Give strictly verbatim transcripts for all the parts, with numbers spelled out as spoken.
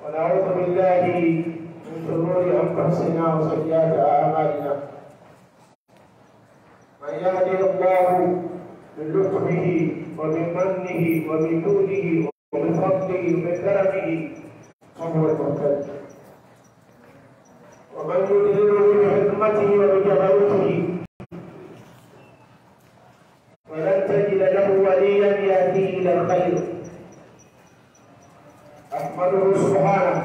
ونعوذ بالله من شرور أنفسنا وسيئات أعمالنا. من يهده الله من لطفه ومن منه ومن جوده ومن فضله ومن كرمه فهو المهتد، ومن يضلله بحكمته وبجبروته ولن تجد له وليا يهديه إلى الخير. أحمده سبحانه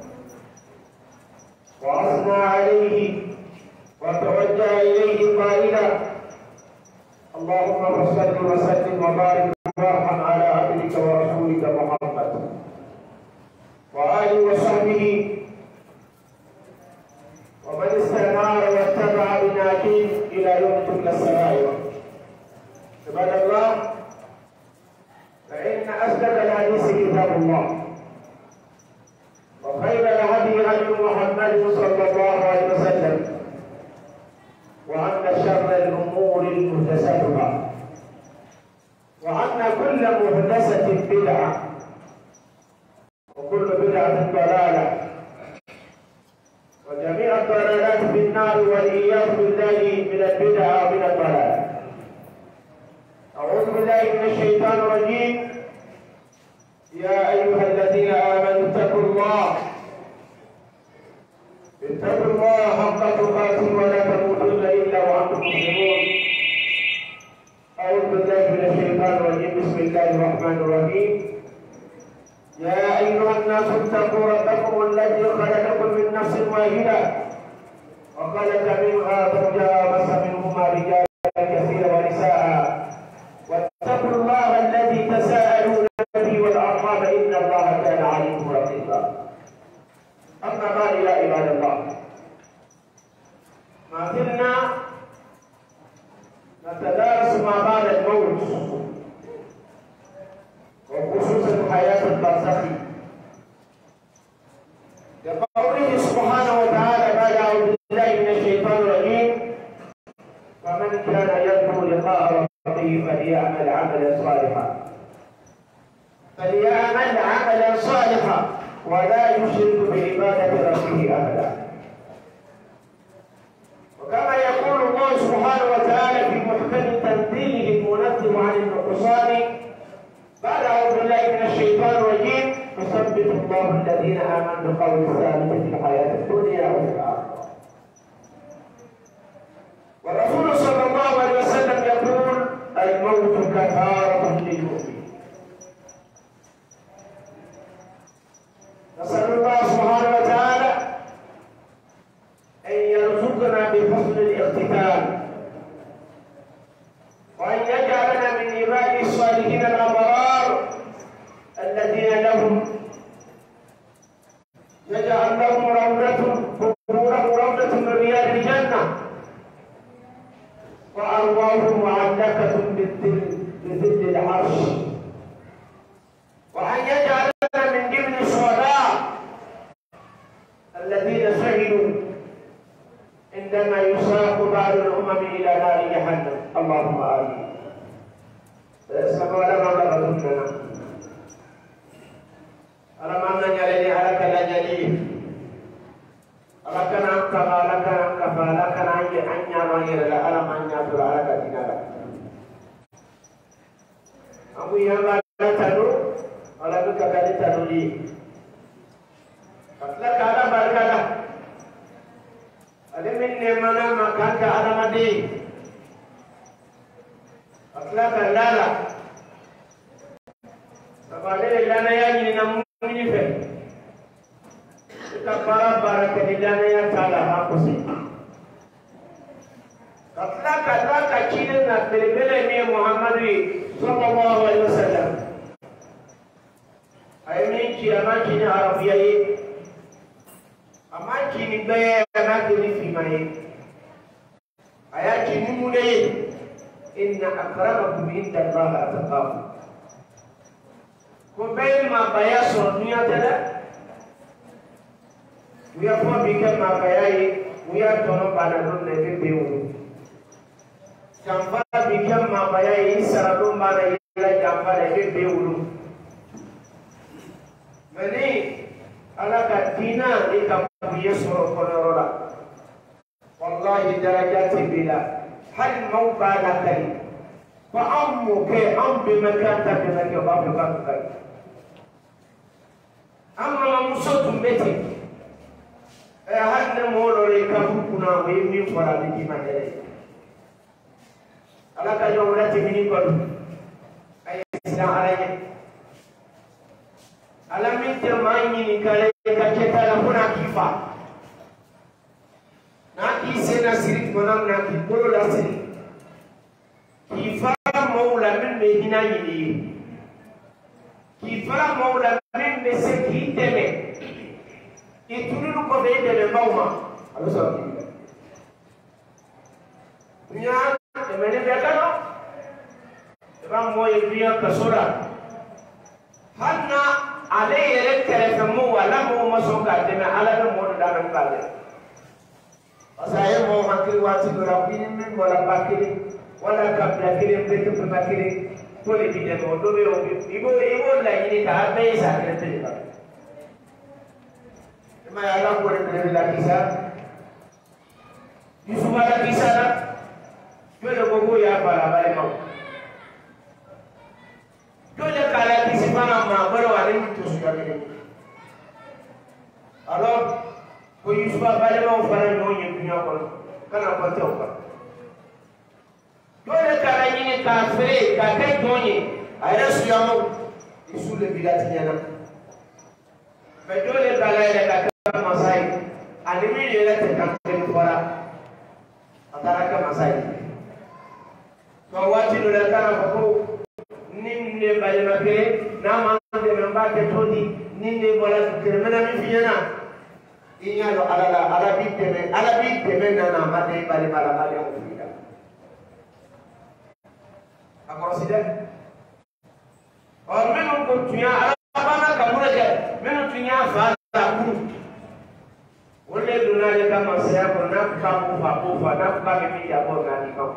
وأثنى عليه وتوجه إليه قائلا: اللهم صل وسلم وبارك وارحم على عبدك ورسولك محمد وآله وصحبه ومن استنار واتبع بنهجه إلى يوم تبلى السرائر. عباد الله، فإن أصدق الحديث كتاب الله، وخير الهدي هدي محمد صلى الله عليه وسلم، وأن شر الأمور محدثاتها، وأن كل محدثة بدعة، وكل بدعة ضلالة، وجميع الضلالات في النار، والعياذ بالله من البدع ومن الضلال. أعوذ بالله من الشيطان الرجيم. يا أيها الذين آمنوا اتقوا الله اتقوا الله حق تقاته ولا تموتن إلا وأنتم مسلمون. أعوذ بالله من الشيطان الرجيم. بسم الله الرحمن الرحيم. يا أيها الناس اتقوا ربكم الذي خلقكم من نفس واحدة وخلق منها زوجها وبث منهما رجالا كثيرا ونساء، واتقوا الله الذي تساءلون به والأرحام إن الله كان عليكم رقيبا. أما بعد، يا عباد الله، ما زلنا نتدارس ما بعد الموت، وخصوصا الحياة البرزخية، لقوله سبحانه وتعالى بعد أعوذ بالله من الشيطان الرجيم: فمن كان يرجو لقاء ربه فليعمل عملا صالحا فليعمل عملا صالحا ولا يشرك بعبادة ربه أحدا. وكما يقول الله سبحانه وتعالى في محكم تنزيله المنزه عن النقصان بعد أعوذ بالله من الشيطان الرجيم: يثبت الله الذين آمنوا بالقول الثابت في الحياة الدنيا وفي الآخرة. والرسول صلى الله عليه وسلم يقول: الموت كفارة للمؤمن. نسأل الله سبحانه وتعالى أن يرزقنا بحسن الاختتام، وأن يجعلنا من عباده الصالحين الأبرار الذين لهم يجعل لهم روضة قبورهم روضة من رياض الجنة، وأرواحهم معلقة بظل العرش، وأن يجعلنا من ضمن الشهداء الذين شهدوا عندما يساق بعض الأمم إلى نار جهنم. اللهم آمين. سبحان الله ربنا ألم نجعل على كلا جليل ألكنا كما ألكنا كفا ألكنا أنيا نغير لا ألم أنيا ترى على كتنا أبو يما تدو ألم كذا تدو لي أطلق على بركة ألم من نمنا مكان كأنا مدي أطلق لالا فقال لنا يا نمني في كفارة بركة لنا يا تعالى حقوسي أطلق أطلق كيلنا بالبلد محمد صلى الله عليه وسلم. أيمين كي أماكن عربية أماكن بيا أماكن في ماي أياكن مولي إن أكرمكم عند الله أتقاكم. كبير ما بيا سرنيا تلا ويا فو بيكم ما بيا ويا تونو بانادون نبي بيو جامبا بيكم ما بيا يسرادون بانا يلا جامبا نبي بيو مني ala ka dina ni ka biye soro kono la wallahi darajati bila hal mawba la kai fa ammu ke am bi makan ta bi makan ba bi kan kai amma muso tumbeti e hanne molo re ka kuna we mi fara bi ma dere ala ka yo wala ti ni ko ay islam ala ala min te manyi ni kale ka keta la kuna kifa na ki sena sirik monam na ki bolo la sirik kifa maula min me hina yini kifa maula min me se ki teme itunu ko be de mawma alo so ki nya de mene be kano ba moye biya kasura hanna ale yere kɛrɛfɛ mo wala mo ma sɔn k'a dɛmɛ ala bɛ mɔɔ da min k'a dɛ parce que a ye mɔɔ hakili waati dɔ la ko ni min bɔra ba kelen wala kabila kelen bɛɛ tɛ fɛn kelen ko de bi dɛmɛ o dɔ bɛ yen i b'o i b'o laɲini ta a bɛɛ ye sa kelen tɛ de ba i ma ye ala ko de bɛ la kisa yusufa la kisa la jɔn de ko k'o y'a bala balimaw. Dole kala kisi fana ma baro wale to suka kene alors ko yusufa bale ma fara no nyi dunya ko kana ko te ko dole kala yini ka fere ka kai donye ayra su yamo isule bidati nyana be dole kala ile ka ka masai animi ile te ka kene fara atara ka masai ko wati dole kana ko ninne bale makere na mande memba ke todi ninne bola kere mena mi fiana inyalo alala ala bi teme ala bi teme na na made bale bala bale o fida akoroside o menu ko tuya ala bana kamura je menu tuya fa ta ku wolle dunale kama saya ko na ka ku fa ku fa na ka mi ya bo na ni ko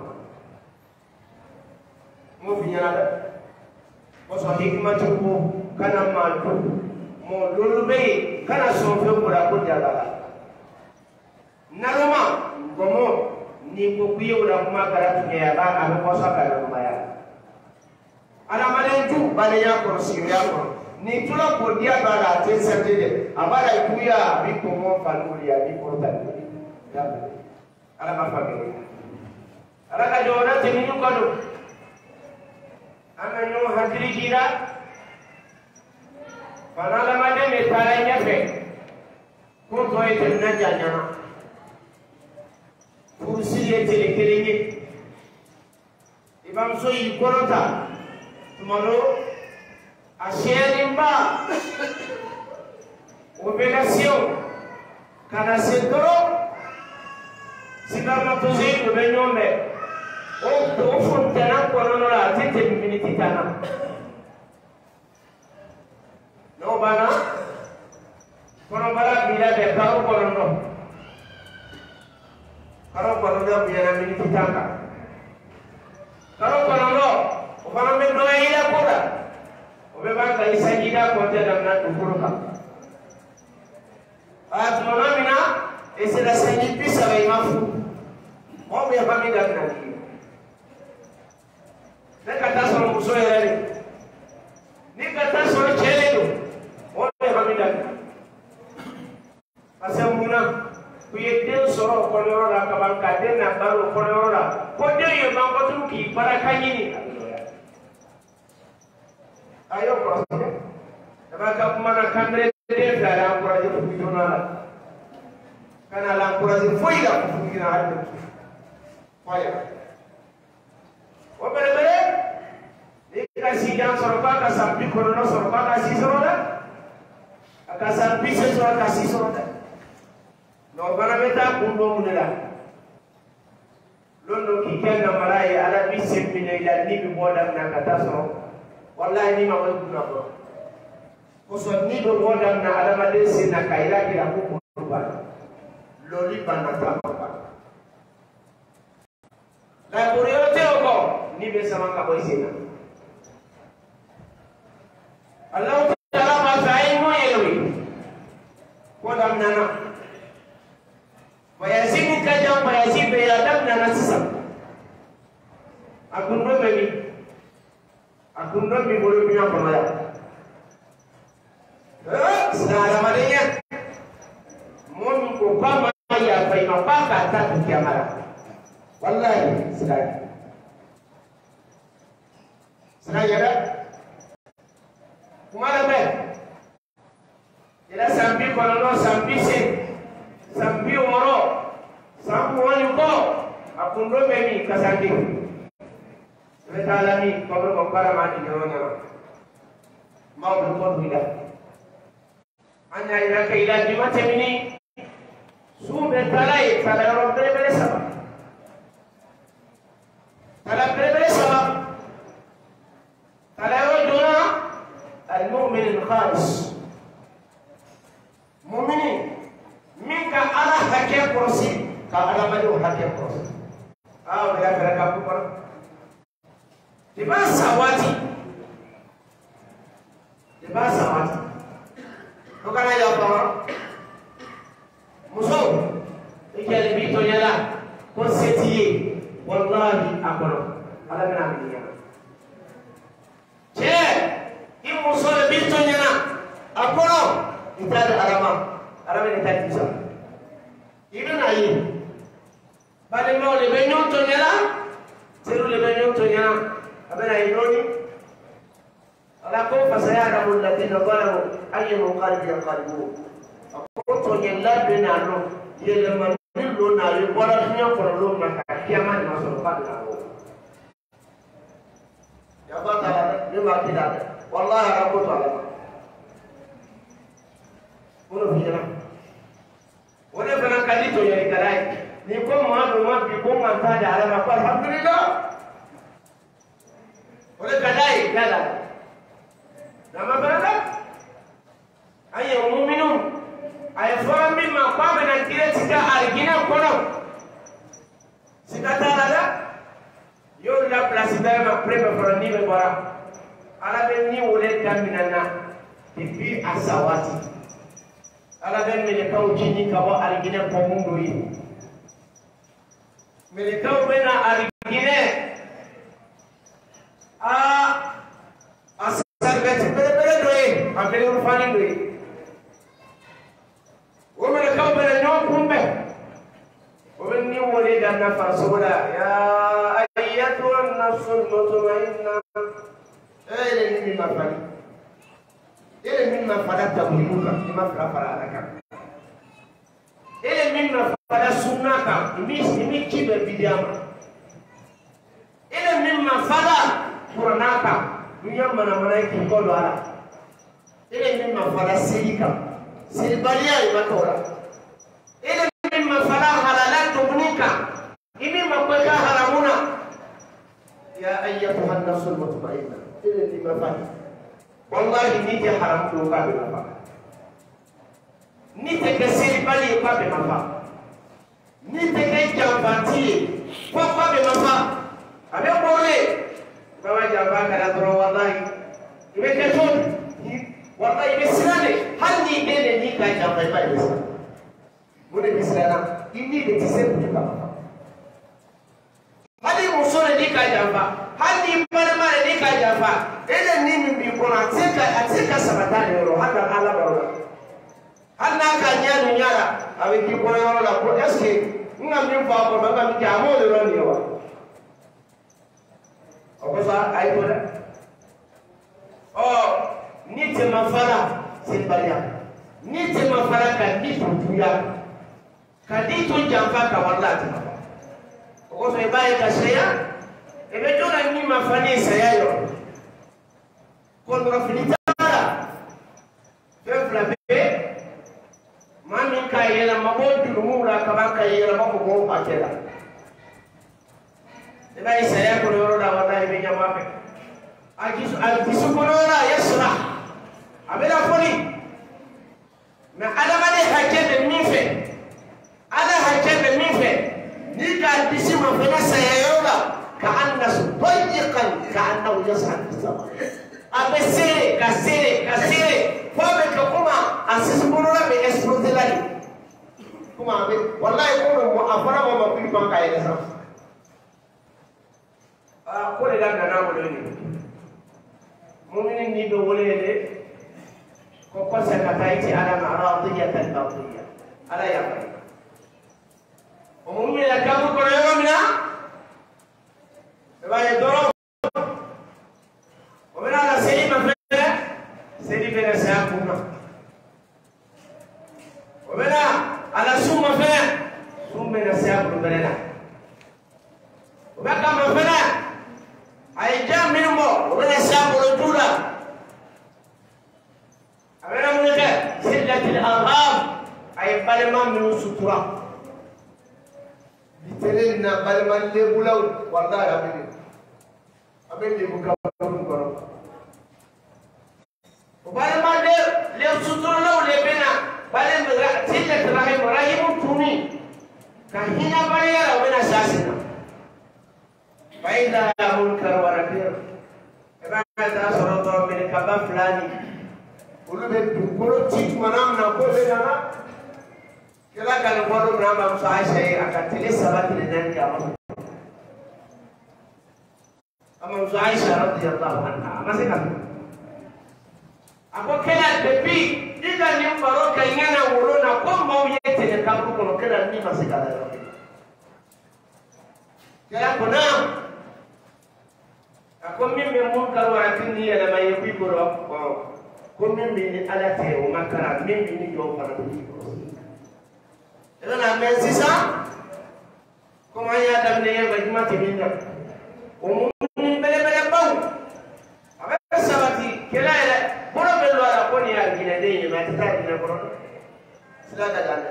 mo fiana oso hikmatu ko kana mantu mo lulube kana sonfe kura ko jagala naroma gomo ni ko kuye ura kuma karatu ke ya ba ka ko so ka no maya ala malentu bale ya ko siya ko ni tula ko dia bala te sentede abara kuya bi ko mo faluri ya bi ko ta ya ala ma fa ke ala ka jona te ni ko do ana ñoo hadiri jira fana la ma dem tara ñafe ko to e tan na janya pour sile tele kelenge ibam so yi korota tumalo a sherimba operation kana setoro sigama to zey do be ñombe o o fontana kono la tete miniti tana no bana kono bala bila be kaw kono no karo kono da biya miniti tanga karo kono no o bana me do ila koda o be ba ka isajida ko te damna tukuruka at monamina esela sanyi pisa ba imafu o be ba mi damna ne kata sɔrɔ muso yɛrɛ de ni kata sɔrɔ cɛ de don o de hamida parce que munna u ye den sɔrɔ o kɔnɔyɔrɔ la kaban ka den na balo o kɔnɔyɔrɔ la ko den ye mankɔturu k'i baraka ɲini a y'o kɔrɔsi dɛ dama ka kuma na kanbere den fila la encouragé fugi joona la kana la encouragé foyi la fugi na hali foya o bere bere ni ka si jan sɔrɔ k'a ka san bi kɔnɔntɔn sɔrɔ k'a ka si sɔrɔ dɛ a ka san bi seegin sɔrɔ ka si sɔrɔ dɛ nka o fana bɛ taa kun dɔ mun de la don dɔ k'i kɛ namara ye ala bi sen minɛ i la ni bi bɔ daminɛ ka taa sɔrɔ walayi ni ma wali kunna kɔrɔ kosɔn ni bɛ bɔ daminɛ adamaden sen na ka yira kira ko kɔnɔ banna lɔli banna taa ma banna. La priorité encore, ni be sama ka boy sina. Allah Ta'ala ma fa'in mo yewi. kodam nana bayazini kajam bayazi beyadam nana sisa akundo bemi akundo bi bolu binya pamaya eh sala madenya mon ko pama ya pai mapaka tatu kiamara wallahi sala sala yara kumara be ila sambi kono sambi se sambi woro sambu wani ko akundo bemi kasandi retalami kobro kompara mati jona mau berpon bila anya ila ke ila di macam ini su betalai pada orang berbeda sama pada berbeda sama pada orang jona al-mu'min al-khalis mu'mini minka Allah hakikat kursi ka Allah maju hakikat kursi ah bila berapa pun di bahasa wati di bahasa wati bukan aja apa musuh ini lebih tu nyala konsepsi wallahi akono ada mana dia cek ini musuh lebih tu nyala akono kita ada alama alama ini tak bisa ini naik pada mau lebih nyonto nyala seru lebih nyonto nyala abena inoni ala ko fasaya ramul ladina zalamu ayyu qalbi yaqalbu ko to nyalla bena no yele man do na le wala nya ko lo maka kiaman ma so pa na o ya ba ta ni ma ti da wallahi rabbu ta'ala uno bijana wala bana kalito yari kalai ni ko ma do ma bi ko man ta da ala ma alhamdulillah oleh kadai kala nama berada ayo mu'minun ayo fahami maqam dan kira jika argina kono sikata ada yo la place da ma prema for ni be bara ala ben ni wole daminana tipi asawati ala ben me kaw jini ka bo argina ko mundo yi me kaw bena argina ah asal bete bete bete doy ambil urfani doy women kau bela nyom kumbe women ni wole dan nafas wala ya ayyatuhan nafsul mutmainnah ele ni mimma fali ele mimma fala taburuka mimma fala alaka ele mimma fala sunnaka imi imi kibe bidiyama ele mimma fala Puranaka, dunia mana-mana yang kau doa. Ini memang pada sirika, sirbalia yang kau. Ini memang pada halalan tubuhnya. Ini memang haramuna. Ya ayyatuhan nafsul mutmainnah. Ini memang pada. Wallahi ini dia haram tu kau berapa? Ni tegak sirbalia kau berapa? Ni tegak jambati kau kau berapa? Ada boleh. Bawa jambak ada terus wallahi, ini kesut, wallahi misalnya, hal ni dene ni kaya jambak apa misal, boleh misalnya, ini detisep juga. Hal ni musuh ni kaya jambak, hal ni mana-mana ni kaya jambak, ini ni mimpi pun asyik asyik sabatan orang, ada Allah baru. Hal nak kaya nyara, awak di pun orang lah, pun esok, ngambil apa, ngambil jamu orang ni awak. Apa sah air pun? Oh, ni cuma fala simbalia, ni cuma fala kan ni tujuan, kan ni tu jampak kawalan cuma. Apa sah ibarat saya? Ebe tu orang ni mafani saya yo. Kalau finita, fefla be, mami kaya la mabon tu mula kaman kaya la mabon pakela. Ini saya kalau orang dah wadah ini jamaah. Agis agis orang ya surah. Ambil apa ni? Nah ada mana hakim dan mife? Ada hakim dan mife. Ni kan bisi mafina saya orang. Kaan nas banyakan kaan tahu jasan sama. Abesere kasere kasere. Faham ke kuma asis pun orang be explode fara mo ma kuli ban ka yele sam ah ko le da na mo le ni mu'minin ni do wole le ko ko sa ka tayti ala ma'radiyat al-bardiyya ala ya o mu'min la kamu ko yo mina e ba ye doro o mina la sey ma fe sey be na sa kuma o mina ala summa fe summa na sa ko bela o ba ka ma fe ay jam minimo o mina sa ko dula amena mun ke sillatil arham ay balma min sutura bitelen na balma le bulaw wallahi abin abin le buka kun kono o balma le le sutura law le bena balem sillatil rahim rahim tuni kahina balera o mina sasina faida munkar wa nakir eba ta soroto min kaba fulani ulu be dukolo tik manam na ko be na kila kan bodo na ba musa shay akatile sabati le nan ka amma amma musa aisha radhiyallahu anha amasika ako kila bebi diga ni mbaro kanyana wolo na ko maw yete ne kabru ko kila ni masika da kila kona ako min be mun karwa kinni ya na mai bi ko ko min bi ala te o makara min bi ni do fara bi ko ela na mesisa ko ma ya dam ne ba juma te min da o mun bele bele baw aba sabati kela ela boro be lo ala ko ni ya gina de ni ma ta ni na boro sila ka dan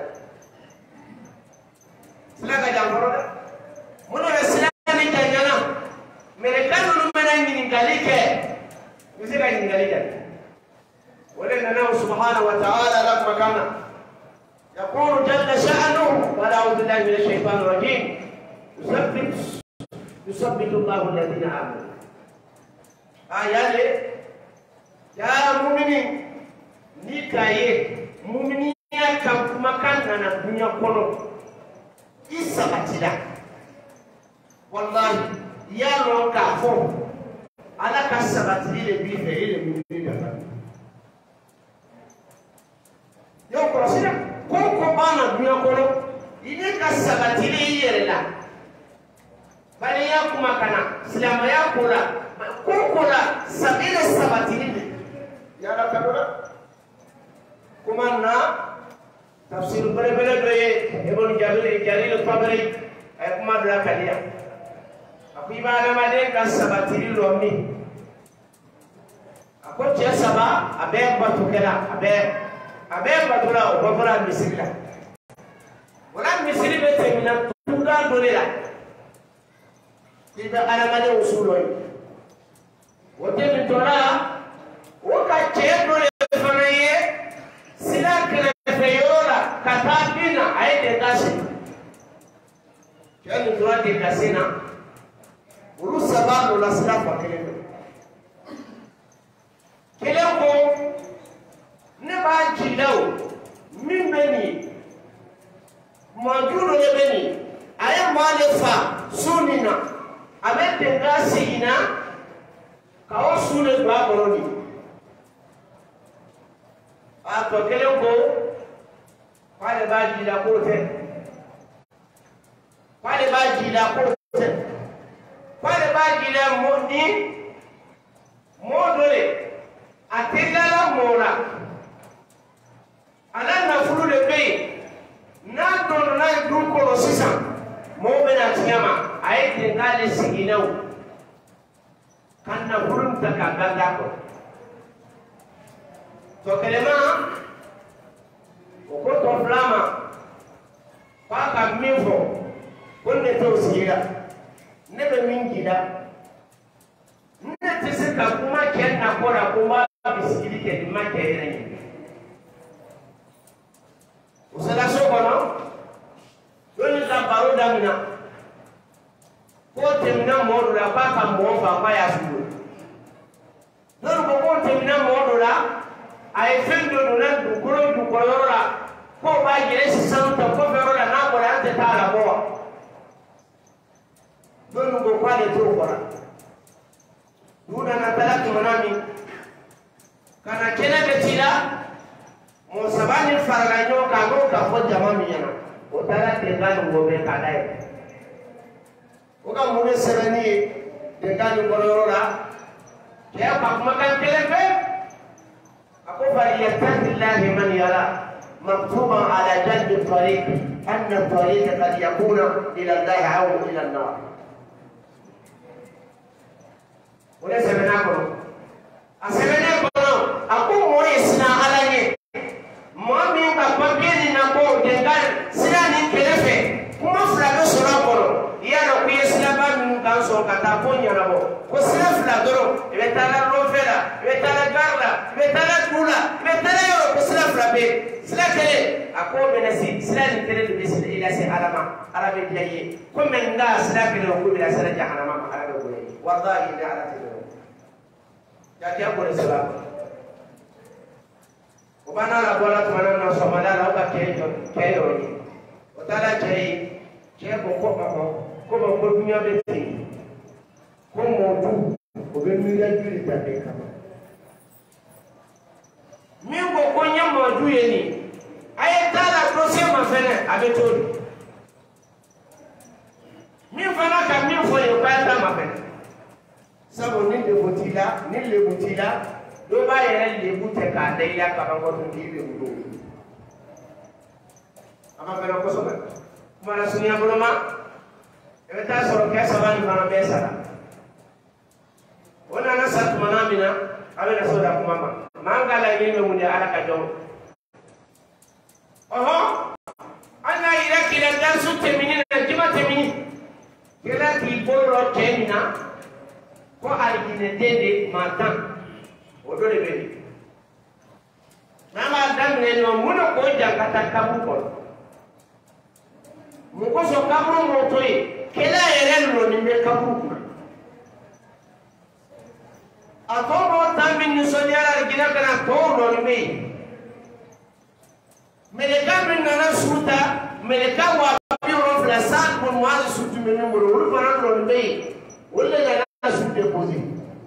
sila ka dan boro mun be sila ni janyana mere kanu mena ni ngalike ni se ka ni ngalike ولنا الله سبحانه وتعالى لما كان يقول جل شأنه ولا أعوذ بالله من الشيطان الرجيم يثبت يثبت الله الذين آمنوا آيات يا مؤمنين نيكاي مؤمنين كم مكان أنا الدنيا كله إسمعتنا والله يا لون كافو على كسبتني لبيه إلى مؤمنين yo korosina ko ko bana dunya kono ine ka sabatili yere la bale ya kuma kana silama ya kula ko kula sabile sabatili ya la kadora kuma na tafsir bere bere doye ibn jalil jalil tabari ay kuma dala kaliya aku ibana made ka sabatili lomi ako che saba abe batukela abe abe badura o babura misila wala misili be temina tuga dolila tiba alamade usulo wote mitola woka che dole fanaye sila kala feyola katabina aide kasi yani durate kasina uru sababu la sila kwa kelendo keleko ne ba jilaw min beni majulo le beni aye male fa sunina abe tenga sigina kawo sune ba boroni a to kele ko pale ba jila ko te pale ba jila ko te pale ba jila moni modole atigala mora ana na fulu de be na don na du ko sisa mo be na tiyama ay de ngale siginaw kan na fulu ta ka ganda ko to kelema o ko to flama pa ka mifo ko ne to sigira ne be min gida ne tese ka kuma ken na ko ra kuma bisigiri ke di ma ke ere usala so kono doni la baro damina ko temina modu la pa ka mo ba pa ya su don ko ko temina modu la ay fendo no na du ko du ko yora ko ba gire si santa ko fero la na bora ante ta la boa don go kwale to bora duna na talaki manami kana kene betila mo sabani faraganyo ka go ka fo jama mi yana o tara te ga ngo be ka dai o ka mo ne serani de ga ni bororo la ke pa kuma kan kele fe ako bari yattaqillahi man yara مكتوبا على جنب الطريق أن الطريق قد يكون إلى الله أو إلى النار. وليس بناكم. أسمعنا كنا أقوم ويسنا على ما من كبابين نبو دكان سلاني كلفة كم فلادو سرابورو يا رب يسنا بام كانسون كتابون يا رب كسر فلادورو يبتلا روفلا يبتلا كارلا يبتلا كولا يبتلا يو كسر فلابي سلكلي أقوم بنسي سلاني كلفة بس إلى سي علما عربي جاي كم من لا سلكلي وكم لا سلك جهنم عربي بقولي والله إذا عرفت jadi aku resela ubana la bola tumana na somala la ba kejo keyo ni otala chei che ko ko ko ko ko ko dunya beti ko mo du o be mi ya juri ta be kama mi ko ko nya mo du ye ni ay tala proche ma fene abeto mi fana ka mi fo yo pa ta ma fene sabo ni de botila ni le botila do ba yere le bote ka de ya ka ba ko tun di le budo ama bela ko so ba mara sunya boloma e ta so ke sabani bana be sara ona na sat manamina abe na so da kuma ma mangala ni me mun ya ala ka jo oho ana ira kila dan su temini na jima temini kila ti bolo temina ko aligine dede matan odo le be nama dam ne no muno ko jankata kabu ko mu ko so kabu mo toy kela yeren no ni be kabu ko ato mo tamin ni so yara gina kana to no ni be meleka min na suta meleka wa biro flasan ko mo ala sutu men mo ro fana no ni be wala la su déposé.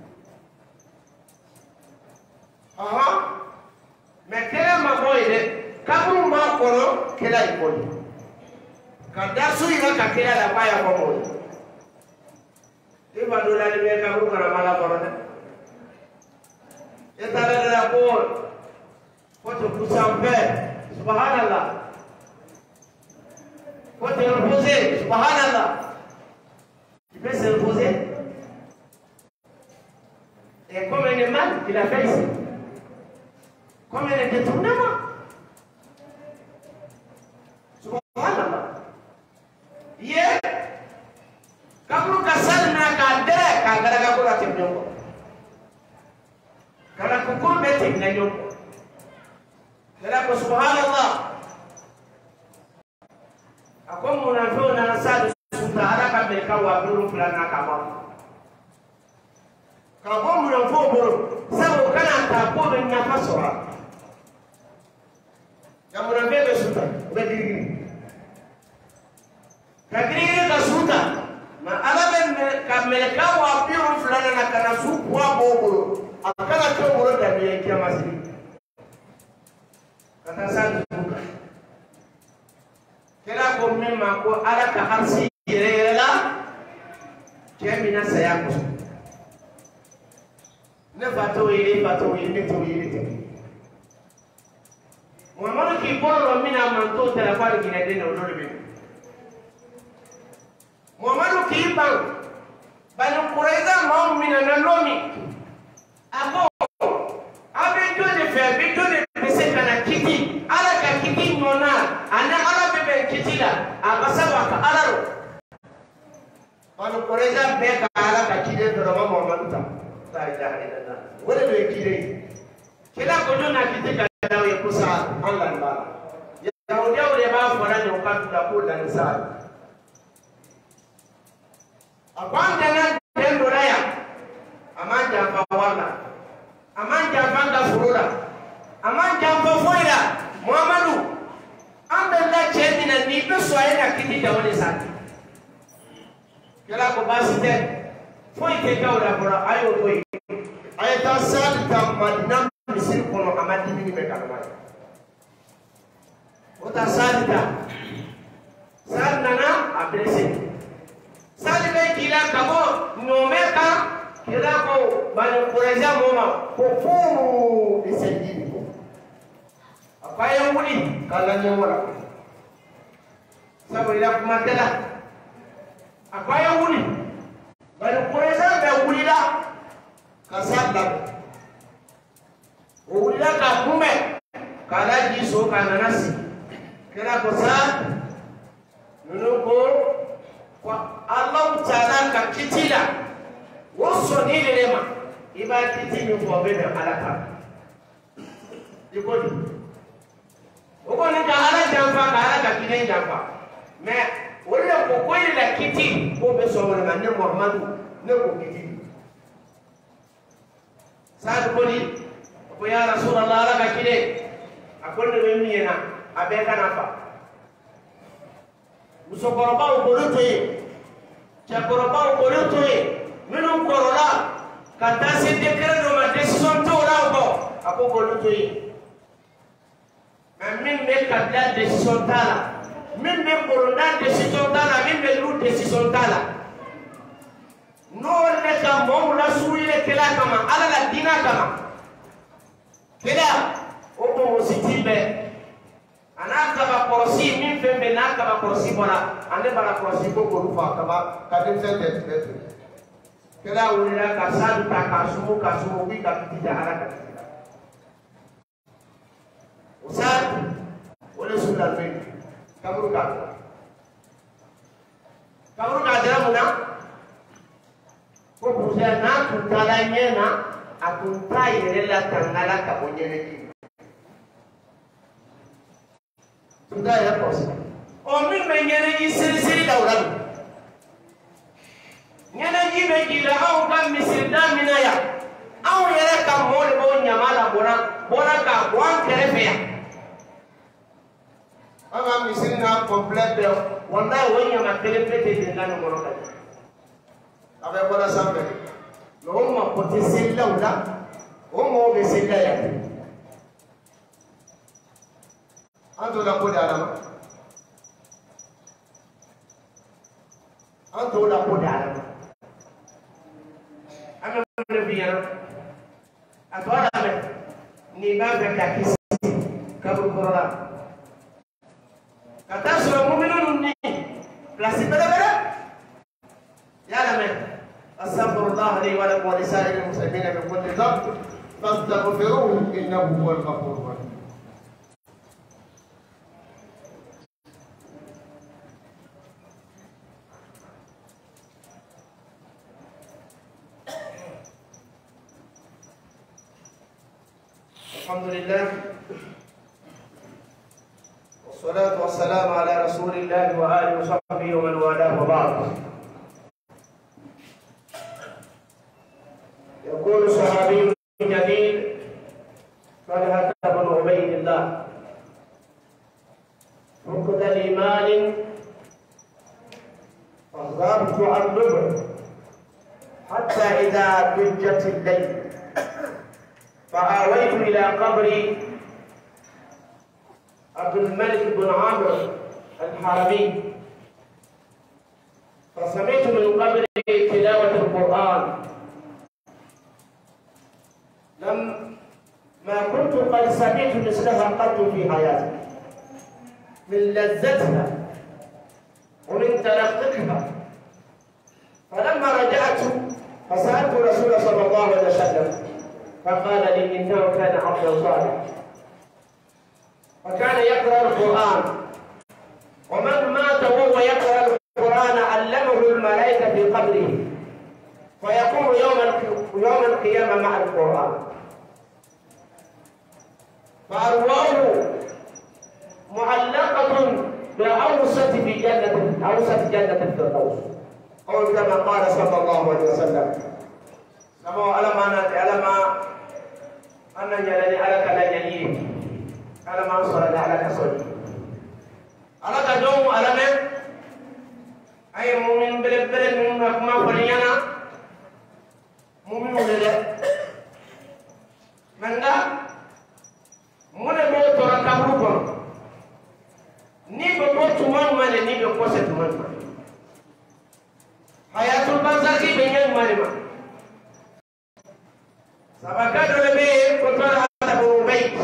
Ah, mais quel est ma boîte? Quand ma colo, quelle est la boîte? Quand d'assou il va quelle est la paille à boîte? Il va nous la libérer quand vous avez mal à boîte. Et ça va de la boîte. Faut te pousser en paix. Subhanallah. Faut te reposer. Subhanallah. Tu peux se reposer? Et comme un mal qu'il a fait ici, comme un détournement. Subhanallah. Hier, quand vous cassez na kadere, kadere kabula temnyongo. Kana kukumbe temnyongo. Kala ko subhanallah. Akom munafo na sadu sutara kabel kawa buru fulana kama. Kalau mudah fobor, saya bukan tak boleh nyapa soal. Yang mudah bebas sudah, berdiri. Berdiri tak sudah. Nah, alam mereka wapir fulana nak kena suku bobor. Akan ada bobor dan dia kiam masih. Kata saya suka. Kira kau memang kau ada keharsi rela. Kemina saya kau. Ne fato ile fato ile to ile to Muhammad ki boro mina man to tela far gina de no do be Muhammad ki ban banu quraiza ma mina na lomi ako abe to de fe be to de pese kana kiti ala ka kiti nona ana ala be be kiti la abasaba ka alaro banu quraiza be ka ala ka kiti do ma Muhammad ta la ilaha illallah wala do kire kila ko do na kiti ka dawo ya kusa Allah ba ya hodiya wala ba fara ne ka da ko da nisal abanda na dendo raya amanja fa wala amanja fanga furula amanja fa foira Muhammadu ibe so ay na kiti da woni sa kala ko basite foi ke kawra bora ayo ko ay ta sal ta madina misir ko no amadi ni be kanwa o ta sal ta sal nana abrese sal be kila kabo no meka kila ko bani kuraja moma ko fu isedi apa yang wuli kala nyawara sabu ila kuma tela apa yang wuli bani kuraja be wuli la kasabla o wuli la ka kume kala ji so kana nasi kila ko sa nuko kwa Allah Ta'ala ka kitila woso ni lema iba kiti mi ko be be alaka ikodi uko ni ka ala jamfa ka ala ka kine jamfa me wala ko ko la kiti ko be so wala man Muhammad ne ko kiti sa ko ni ko ya Rasulullah ala ka kine akon ne mi yana abe kana fa musokoroba ukoroto ye chakoroba ukoroto ye minu korola kata se dekere no ma decision to la ko ako ukoroto ye min be kabla decision tala min be korona decision tala min be lu decision tala no ne ka mo la suile kala kama ala la dina kama kila o ko musitibe anaka ba korosi min fembe naka ba korosi bona ande bara korosi ko ko rufa kaba kadin sente betu kala wulira ka sadu ta ka sumu ka sumu wi ka tija haraka usad wala sunan fe kaburu ka kaburu ka dara muna ko buza na tutala nyena atuntai rela tangala ka bonyene ki sudah ya bos. Omin menyere ji siri-siri dauran. Nyana ji be gila au kan misir da minaya. Au yere ka mol bo nyamala bona bona ka wan kerefe ya. Anga misir na complete de wanda wonya ma kerefe de ngano mono ka. Abe bona sambe. No ma pote sella ula. O mo be sella ya. Anto la ko dara anto la ko dara ama ne biya atwala be ni ba be ka kisi kabu korala kata so mu'minun ni plasi bere bere ya la me astaghfirullah li wa lakum wa li sa'iril muslimin min kulli dhanb fastaghfiruhu innahu huwal ghafurur rahim. الحمد لله والصلاة والسلام على رسول الله وآله وصحبه ومن والاه وبعد. يقول صحابي جليل طلحة بن عبيد الله فقد الإيمان فغرت عن نبر حتى إذا دجت الليل فآويت إلى قبر عبد الملك بن عامر الحرمي فسمعت من قبره تلاوة القرآن لم ما كنت قد سمعت مثلها قط في حياتي من لذتها ومن تلققها. فلما رجعت فسألت رسول صلى الله عليه وسلم فقال لي إنه كان عبدا صالحا وكان يقرأ القرآن ومن مات وهو يقرأ القرآن علمه الملائكة في قبره فيقوم يوم يوم القيامة مع القرآن فأرواحه معلقة بأوسط في جنة أوسط جنة الفردوس أو كما قال صلى الله عليه وسلم. نمو على ما نات على ما أن جلني على كلا جليل على ما أنصرني على كسر ala ka dɔn ala mɛ a ye mumin belebele minnu ka kuma fɔli ɲɛna muminw de dɛ mɛ nka mun de b'o tɔɔrɔ kaburu kɔnɔ ni bɛ bɔ tuma ɲuman de ni bɛ kɔsɛ tuma ɲuman hayatul barzaki bɛ ɲɛ ɲuman de ma sabaka dɔ de bɛ yen ko tɔɔrɔ ala b'o bɛ yen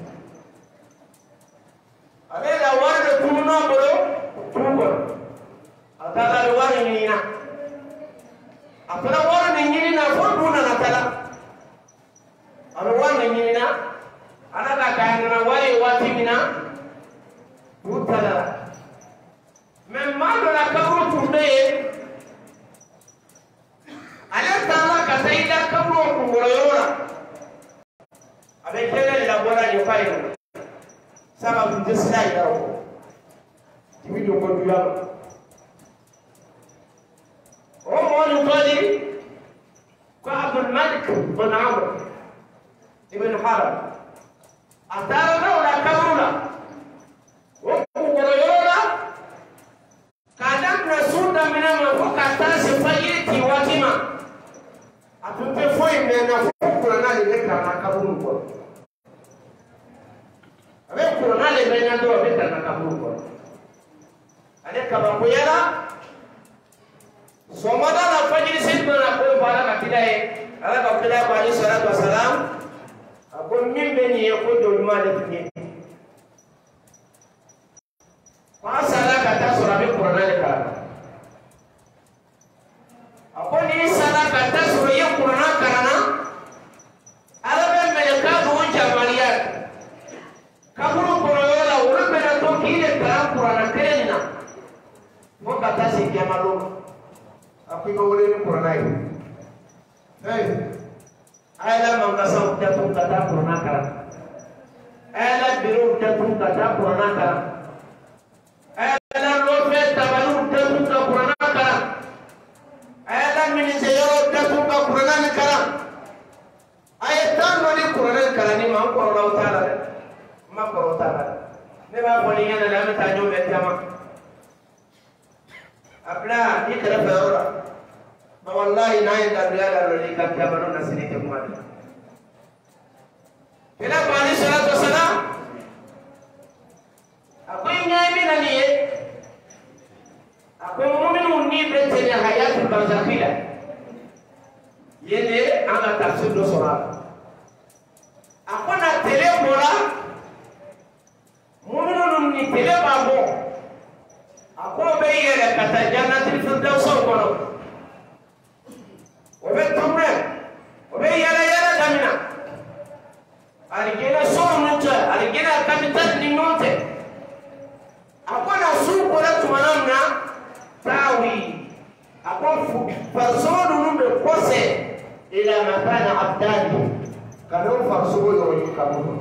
ale la wari de tunun'a bolo tunu kɔnɔ a taara a bɛ wari ɲini na a fana wari nin ɲini na fo du nana taa la a bɛ wari nin ɲini na ala ka k'a nana wari ye waati min na du taa la mɛ maa dɔ la kaburu tun bɛ yen ale taara ka taa i da kaburu kunkolo yɔrɔ la a bɛ kɛnɛ de la bɔra nin fa in na sababu tɛ sira yira o i bɛ don ko duya ma o mɔgɔ nin tɔli ko abdulmalik bin amr ibn haram a taara n'o la kaburu la o kunkolo yɔrɔ la k'a daminɛ su daminɛ ma fo ka taa se fajiri ti waati ma a tun tɛ foyi mɛn na fo kuranna de bɛ k'a la kaburu kɔnɔ a bɛ kuranna de bɛ ɲɛ dɔrɔn a bɛ k'a la kaburu kɔnɔ ale kabakoyara sɔgɔmada la fajiri seli mana ko fɔ ala ka kira ye ala ka kira ko alayhi salatu wa salam a ko min bɛ nin ye ko jɔ ɲuman de tun ye ko an sara ka taa sɔrɔ a bɛ kuranna de kalan a ko ni sara ka taa sɔrɔ i ye kuranna kalanna ala bɛ mɛlɛka ninnu jamariya kaburu kɔnɔ yɔrɔ la olu bɛna to k'i de kalan kuranna kelen nin na fo ka taa se kiyama don ma a ko i ka wele ni kuranna ye hey a ye la mankasaw datugu ka taa kuranna kalan a ye la birow datugu ka taa kuranna kalan a ye la nɔfɛ tabaliw datugu ka kuranna kalan a ye la minisɛnyɔrɔw datugu ka kuranna ni kalan a ye tan dɔ ni kuranna ni kalanni ma n kɔrɔlaw t'a la dɛ n ma kɔrɔw t'a la dɛ ne b'a fɔ ni ɲɛna dɛ an bɛ taa ɲɔgɔn bɛ caman a bila i kɛrɛfɛ yɔrɔ la ma wallahi n'a ye daluya la dɔ i ka jamana na sini tɛ kuma de kira ko alayhi salatu wa salam a ko i ɲɛ min na nin ye a ko muminw ni bɛ tɛmɛ hayatul barzakhi la yen de an ka tafsir dɔ sɔrɔ a la a ko na tele bɔra muminw ni tele b'a bɔ a ko bɛ yɛlɛ ka taa jannatul firdawsaw kɔnɔ o bɛ tɔmɛ o bɛ yɛlɛ yɛlɛ daminɛ alijinɛ so ninnu cɛ alijinɛ kapitali ni ɲɔgɔn cɛ a ko na su bɔra tuma min na taawi a ko farisogo ninnu bɛ kɔsɛ ila makana abdali ka n'o farisogo yɔrɔ ɲini ka bɔ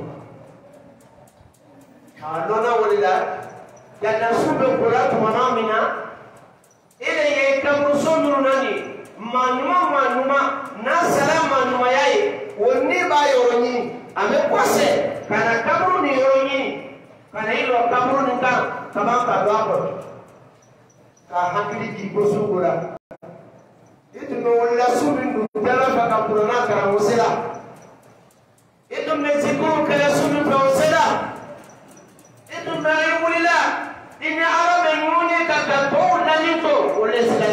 a nɔnɔ wele la janna su bɛ bɔra tuma min na e de ye kaburuso minnu na nin maa ɲuman maa ɲuman n'a sara maa ɲumanya ye o ni b'a yɔrɔ ɲini a bɛ kɔsɛ ka na kaburu ni yɔrɔ ɲini ka na i lɔ kaburu nin kan ka ban ka don a kɔnɔ ka hakili jigin ko sugu la i tun bɛ wulila su min dun tɛlɛ fɛ ka kuranna kalan o sera i tun bɛ zikiriw kɛlɛ su min fɛ o sera i tun bɛ i wulila i ni ala bɛ ɲɔgɔn ye ka ka tɔw lani to o le sera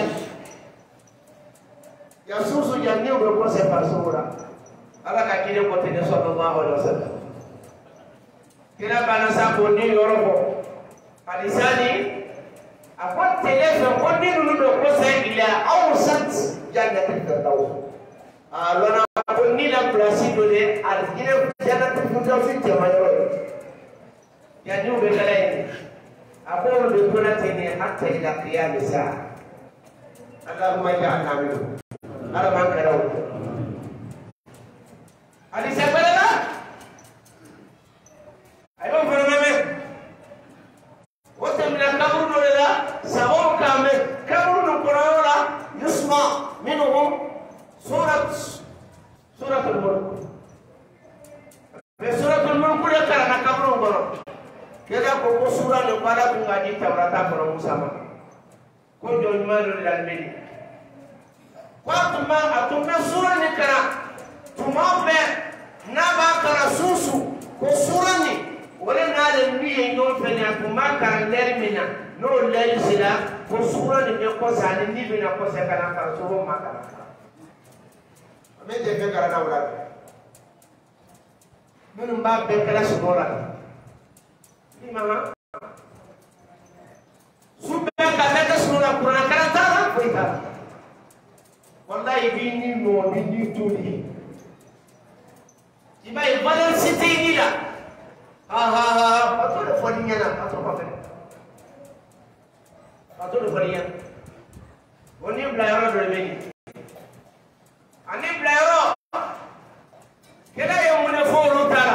yasusu janniw bɛ kɔsɛ farisogo la ala ka kiri ko tene sallallahu alaihi wasallam kira bana sa ko ni yɔrɔ bɔ alisani a ko tele fɛ ko ni ninnu bɛ kɔsɛ ila awsat jannatul firdaus a lɔnna ko ni la place dɔ de alijinɛ jannatul firdaus jama yɔrɔ ye janniw bɛ kala ye a ko olu bɛ tora ten de hatta ila qiyam saa allahumma ja'alna minhum ala b'an kɛra o ali sɛbɛrɛla a y'o fana lamɛn o tɛmɛna kaburu dɔ de la sabaw k'a mɛn kaburu nin kɔnɔyɔrɔ la yusma minhum surat suratul mulk mais suratul mulk de kalanna kaburu kɔnɔ kɛlɛ ko ko sura ne bara kun ga di tawrata ko Musa ma ko jon maru lalmeni ko tuma atuma sura ne kara tuma be na ba kara susu ko sura ne wala na da ni no fe ne atuma kara lermina no ler sila ko sura ne ko sani ni bina ko se kana kara so ma kara me je ke kara na wala mun ba be kala sura ni mama sube ka sura Quran karanta na koita wallahi bini no bini tuli ibai balan city ni la ha ha ha pato de foninya na pato pa pe pato de foninya oni blayoro de meni ani blayoro kela yo mune folo tara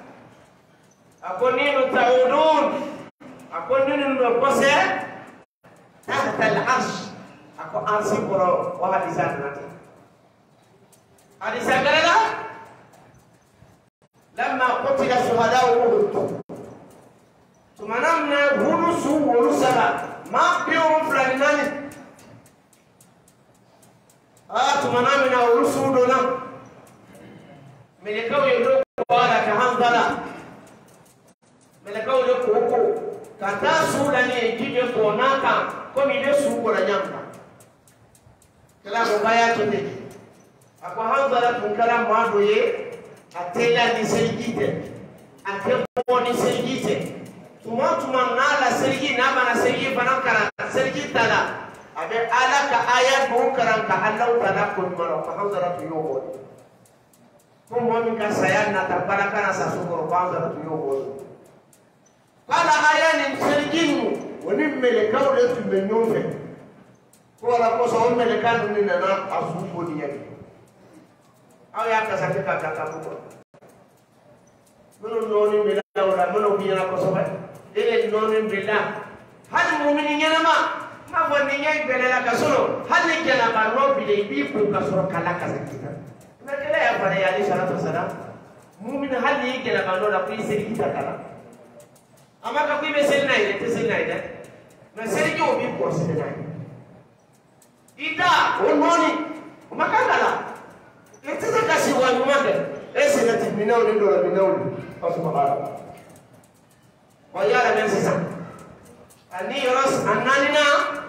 akoni no taudun akoni no kose تحت العرش أكو أنسي برو وحديثات ناتي حديثات كذا لما قتل شهداء أحد ثم نمنا هنوس ونسلا ما بيوم فلانين آه ثم نمنا هنوس ودونا ملكوا يدرك ولا كهانزلا ملكوا يدركوا كتا سولاني جيجي كوناكا komi be su ko la nyamba kala ko baya to de ako hanzala tun kala ma do ye atela ni sergite ate ko ni sergite tuma tuma na la sergi na bana sergi bana kara sergi tala abe ala ka aya do karan ka Allah taala ko maro ko hanzala to yobo ko mo min ka sayan na ta baraka na sa su ko hanzala to yobo kala aya ni sergi woni melekaw le tun be ɲɔgɔn fɛ ko wala kosɔn o meleka ninnu nana a su ko ni yɛrɛ aw y'a kasa kɛ ka ka kabu kɔnɔ minnu nɔɔni bɛ la o la minnu bɛ ɲɛna kosɛbɛ e de nɔɔni bɛ la hali mumini ɲɛnama m'a fɔ ni ɲɛ gɛlɛla ka sɔrɔ hali ni jɛnaba nɔ bi de i b'i ko ka sɔrɔ kala kasa kita mɛ kɛlɛ y'a fɔ ne ye ale salatu salam mumini hali ni i jɛnaba nɔ la ko i seli kita kala ama ka ko i bɛ seli n'a ye dɛ tɛ seli n'a ye dɛ mɛ seliji o b'i kɔlɔsi n'a ye i da o nɔɔni o ma kan ka la i tɛ se ka si wa ɲuman kɛ e sɛnɛti minɛnw ni dɔlɔ minɛnw ni ka sɔrɔ a la wa yala mɛ sisan ani yɔrɔ a naaninan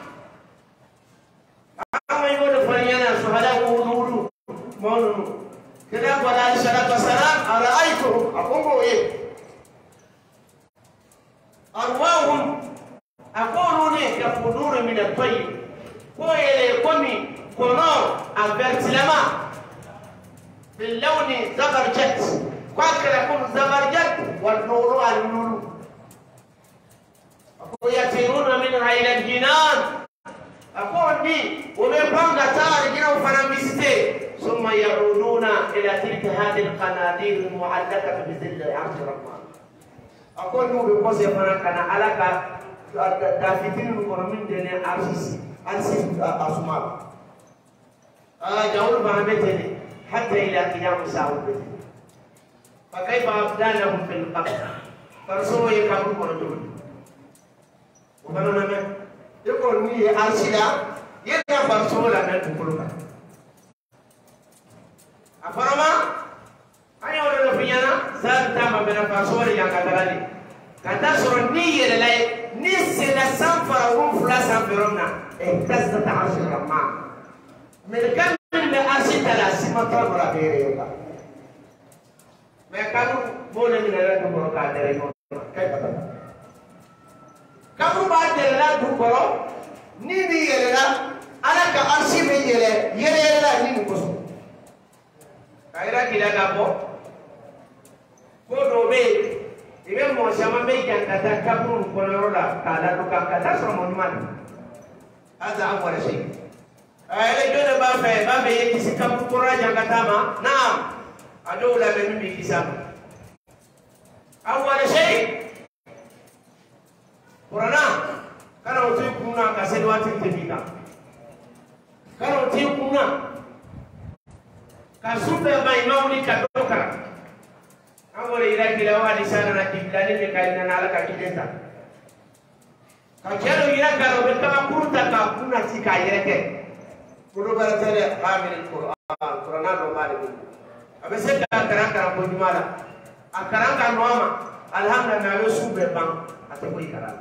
an ma y'o de fɔ n ɲɛna suhada wulu wulu mɔɔ ninnu kira bɔra alayhi salatu wa salam ala ayitu a ko n b'o ye arwahum أقولوني كفنور من الطيب كويلي كومي كونور أبرتلما باللون زبرجت كواكر يكون زبرجت والنور النور أقول يطيرون منها إلى الجنان أقول بي وبيبان قطار جنو فنمستي ثم يعودون إلى تلك هذه القناديل المعلقة بذل عرش الرحمن أقول نو بقصي فنكنا على dafitin ko min dene arsis arsis asma ah jawul ba betene hatta ila qiyam sa'ud betene fa kayfa abdanahum fil qabr farso ye kabul ko do ko banana me e ko ni arsila ye na farso la na ko ka afarama ayo do finyana sa tama bena farso le yang kadarani kata soro ni yele lay ni sila sanfara wun fula sanfɛrɛna اهتزت عرش الرحمن من كم من أرشد الأسماء تبرع بيريوكا ما كانوا مولى من الله تبرع كادرين كيف تبرع كانوا بعد الله تبرع نيني يلا أنا كأرشد يلا يلا يلا نيني كوسو كايرا كذا كابو كودو بي ibe mo sama be jankata kabun kono la kala to kata so mo nyman aza awara shay ay le jona ba fe ba be yeki sikam kura jankata ma naam ado la be mi kisam awara shay qurana kana uti kuna ka sedwati tebika kana uti kuna ka sube ba imawni ka dokara amore ila kila wa lisana na kiblani ke kaina na ala ka kidenta كجلو يرجع وبكما كنت كنا تكايرك كل برتة حامل القرآن القرآن ومالك أبسط أكرم كرام بجمالا أكرم كرام نوما الحمد لله يسوع ببان أتبوي كرام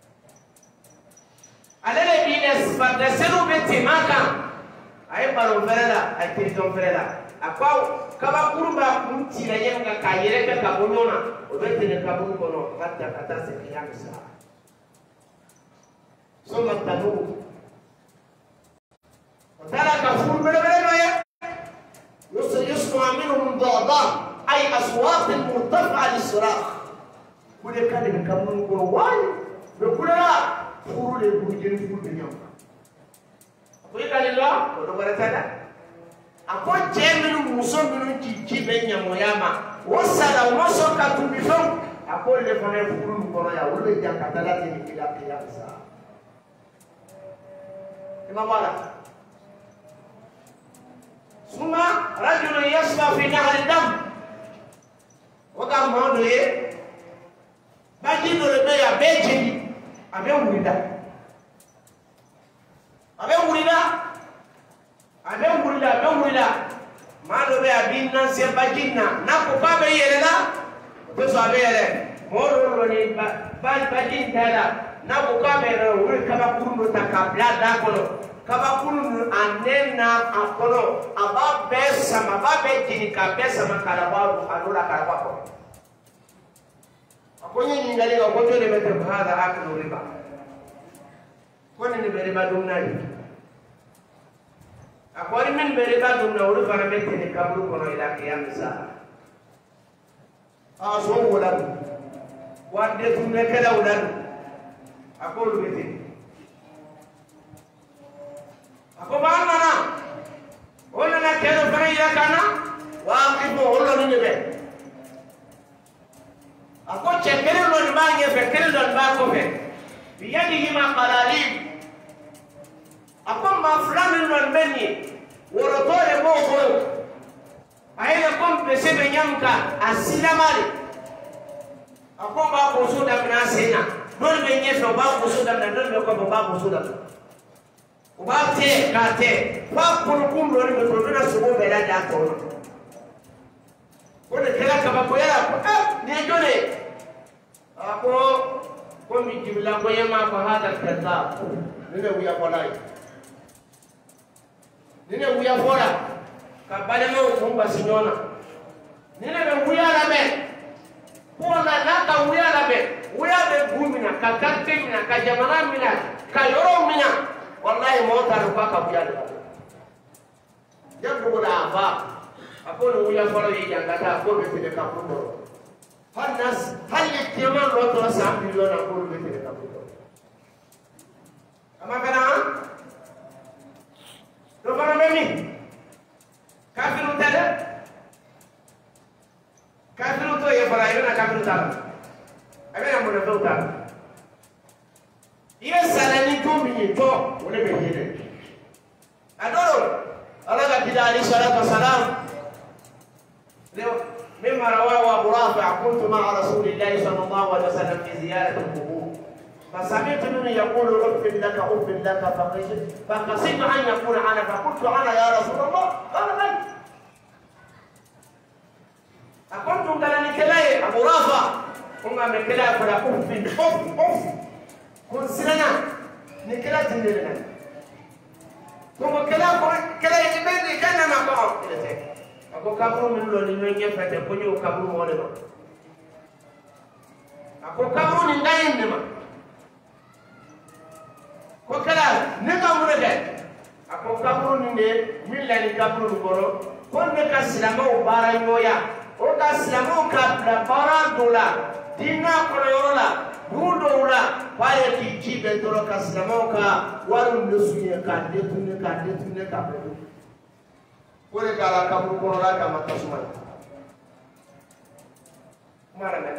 على البينس فدسلو بتماكا أي بالو فرلا أي تيجون فرلا أقاو كما كربا كنتي لين كايرك كابونونا وبتني كابون كونو حتى حتى سكيان سا ثم التنور وترى كفور بلا بلا يا يسمع منهم ضوضاء أي أصوات مرتفعة للصراخ كل كلمة كابون كونو واي بقول لا فور لبوجين فور بنيام أقول لله ولا برتادا أقول جميل موسى من جيجي بنيام وياما وصل ومسك كتبيفهم أقول لفنا فور مكونا يا ولد جا كتلا تيجي كلا كلا بسا إما بالا ثم رجل يسبح في نهر الدم وكان مهندي باجي نوربيا بيجي أبي ولدا أبي ولدا أبي ولدا أبي ولدا ما لو بيا بينا سيباجينا ناكو كابي يلا بس أبي يلا مورو لوني باج باجين تلا ناكو كابي لو كابا كونو تكابلا داكولو كابا كونو أننا أكولو أبا بس ما أبا بيجي كابس ما كارباو أنورا كارباو أكوني نيجالي أكوني نبتة هذا أكل ربا كوني نبربا دومناي أكوني من بربا دومنا وربا نبتة نكابلو كونو إلى قيام الساعة أصوم ولد وأدي دومنا كذا ولد أقول بيتي أقول بأمنا ولنا كذا فريا كنا وأقول ولنا نبتة أقول شكل لون ما يفكر لون ما كفه بيده ما قلالين أقول ما فلان لون مني ورطول موكو أين أقوم بسبب يمكا السلامالي أقول ما بوسودا من أسينا دون بيني في ما بوسودا من دون بيكون ما بوسودا وبعدين كاتة فأقول كم لون بتقولنا سبوا بلا جاتون كل كلا كباكويا نيجوني أكو كم يجيبلا كويا ما فهذا الكذاب نيجي ويا فلاي نيجي ويا فلا كبالي ما هو بسيطونا نيجي ويا ربع فلا ناكا ويا ربع ويا بقومنا ككتمنا كجمانا منا كيومنا والله ما تعرفوا كبيا ربع جابوا لعبا أقول ويا فلو يجانغاتا أقول بيتي كابوندو هالناس هل يتيمان لو ترى سام بيلون أقول بيتي كابوندو أما كنا لو كنا بمي كافر وتلا كافر وتو يفرايونا كافر وتلا أبي نقول له وتلا إيه سالني تومي تو ولا بيجي أدور الله كده عليه الصلاة والسلام مما رواه أبو رافع كنت مع رسول الله صلى الله عليه وسلم في زيارة القبور فسمعت منه يقول أف لك أف لك فقصدت أن يكون أنا فقلت أنا يا رسول الله قال من؟ أقلت قال نكلاي أبو رافع هم نكلاي فلا أف أف أف كن سنة نكلاي تندلنا ثم كلا كلا يبني كنا ما قام ako kaburu min lo ni ñe fete ko ñu kaburu mo le ma ako kaburu ni ngayen ni ma ko kala ne ka mu de ako kaburu ni ne min la ni kaburu boro ko ne ka silama o bara yoya o ka silama ka la bara dola dina ko yorola budo ula pale ki jibe doro ka silama ka waru ne suye ka de tunne ka de tunne ka be kore kala kaburu kono la kama tasuma mara ne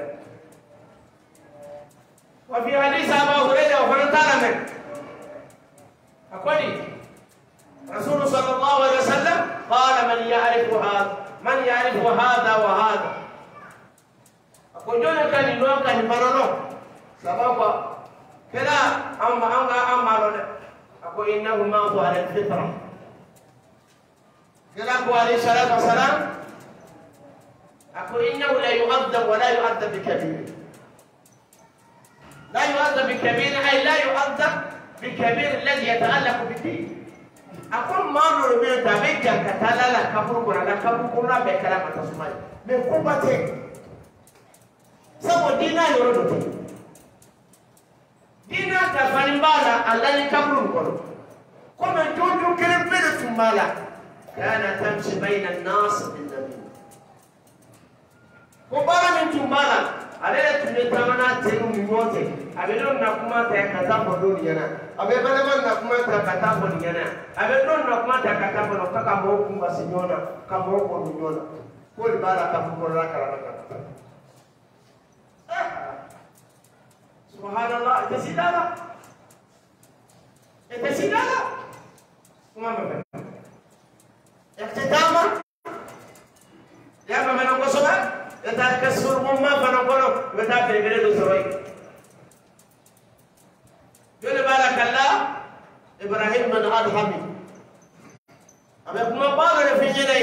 wa fi hadith Abu Hurairah wa ta'ala men akwani Rasul sallallahu alaihi wasallam qala man ya'rifu hadha man ya'rifu hadha wa hadha akonjona kan ino kan barono sababu كلا أما أما أما أقول إنه مات على الفطرة كلا أبو عليه الصلاة والسلام أقول إنه لا يؤدب ولا يؤدب بكبير لا يؤدب بكبير أي لا يؤدب بكبير الذي يتعلق بالدين أقول ما نرمي تابع كتلا لا كبر كنا لا كبر كنا بكلام تسمعي من كوباتي سبوا دينا يردو دينا كفانبالا الله كبر كنا كم جوجو كريمبير ثمالا كان تمشي بين الناس بالنبي كبارا من ثمالا عليه تنتمنا تنو ميوتي أبدون نكما تكتاب بدونينا أبدون نكما تكتاب بدونينا أبدون نكما تكتاب بدونينا كموكم بسيجونا كموكم بسيجونا كل بارا كفورا كرامة سبحان الله تسيدالا تسيدالا كم أمبر اختتاما يا ماما نقصنا يتا كسر مما فنقولو يتا بريبري دوسروي يقول بارك الله إبراهيم من أدهم أبي كم بعض في جناي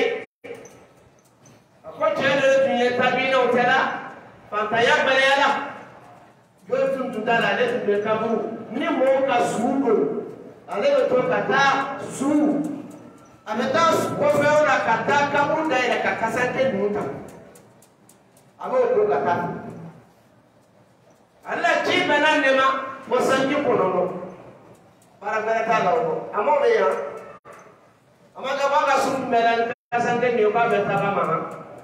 أقول شهر الدنيا تبينا وتلا فانتيا بليالا يقول تندالا لسه بكابو نمو كسوغو عليه بتوكا تا سو أبي تا كوفيورا كتا كابو دايرة كاسانتي نوتا أبو بتوكا تا الله جيب أنا نما وسنجي كونو para berata lawo amo be ya amaga baga sum melan kasante ni ba berta ba mama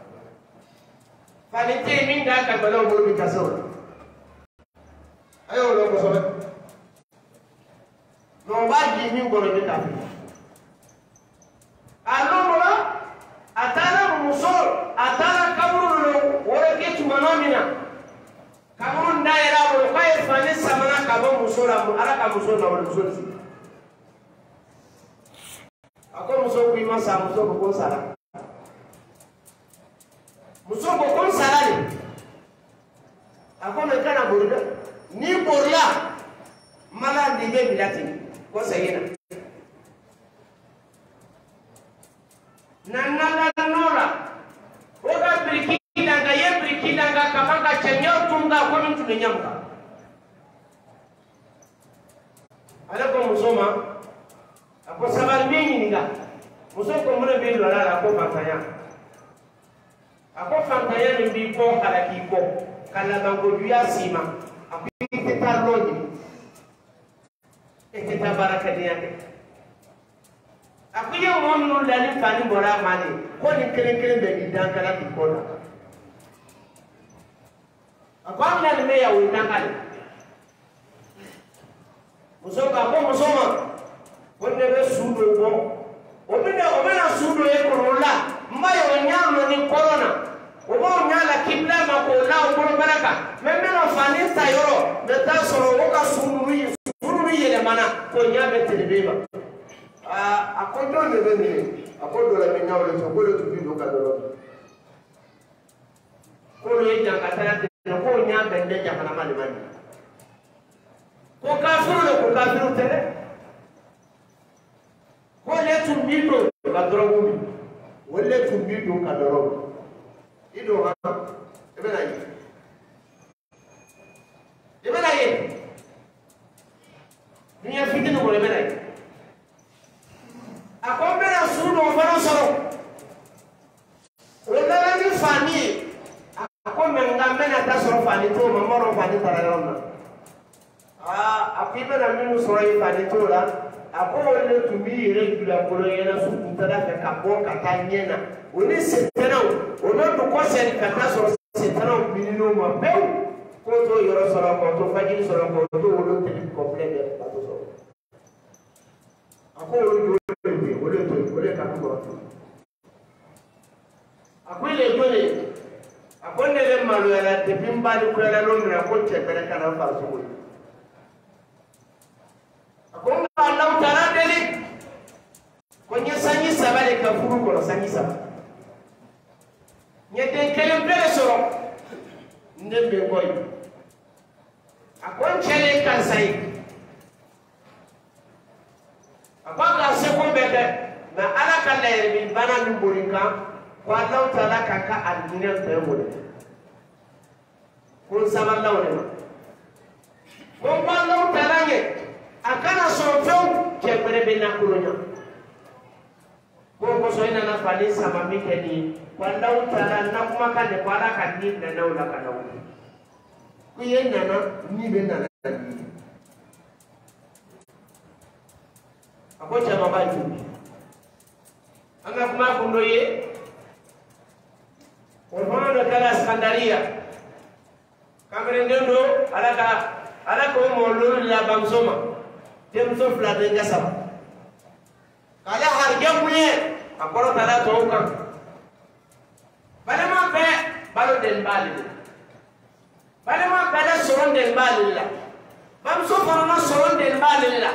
falite min da ka balo bulu bi kaso ayo lo ko sobe no ba ji min goro bi ta allo mola atana musol atana kaburu lo wore ke tumanamina kaburu ndaira bo kay fani samana kabo musola mu ara ka musola wala musola si ako muso ku ima sa muso ko sala muso ko sala ni ako me kana borida ni borla mala ndi be bilati ko sayena nanana nola oga brikida nga ye brikida nga kamanga chenyo tunga ko mtu nyamka ala ko musoma ako sabal mingi nga muso ko mure be lala ko fantanya ako fantanya ni bi ko ala ki ko kala bango duya sima ako ite tarloni ite tabaraka diya ako yo mon dali fani mora mani ko ni kere kere be di dankala ki ko na ako amna ni me ya wi dankala muso ka ko muso ma wonde be suudo bo obina obina suudo e ko rola mbayo nyama ni corona obo nyala kibla ma ko la ko baraka meme no fani sayoro de ta soro o ka suudu yi suudu yi le mana ko nyabe telebeba a akondo ne be ni akondo la me nyawle to ko le to bido ka do ko le janga tara ko nyabe de jamana mali mali ko kafiru ko kafiru tele wale tumbido kadrogu wale tumbido kadrogu ido ha ebena yi ebena yi niya fitinu ko ebena yi akombera suno faro soro wala ni fani akombe ngamena ta soro fani to mamoro fani tarayona ah apibe na minu soro fani to la ako wale tumi regular kolo yana su kuntara ka kabo katanyena oni setena ono to ko sen kata so setena binino ma bew ko to yoro soro ko to fajiri soro ko to wolo tele complet de bato so ako wolo wolo wolo to wolo ka ko ako le dole ako ne le malu yana te bimbali ko yana no mira ko te bere kana fa so wolo Akonga Allah Taala deli kwenye sanyi saba le kafuru ko sanyi saba nyete kelem bele soro ndembe boy akon chele ka sai apa ka se ko bebe na ala ka leer bi bana min borinka ko Allah taala ka ka adina be mo ko sama lawre ma ko Allah taala nge akana so few ke bere be na kuronya ko ko so ina na fali sama mi ke ni ko Allah taala na kuma ka ne kwala ka ni na na ula ka na ku yen na na ni be na ako chama ba ju anga kuma kundo ye ko hono do kala Skandaria kamere ndendo alaka alako mo lolu la bamsoma dem so fla de gasaba kala har jamuye akoro tala to kan balama be balo den bali balama be da soron den bali la bamso forono soron den bali la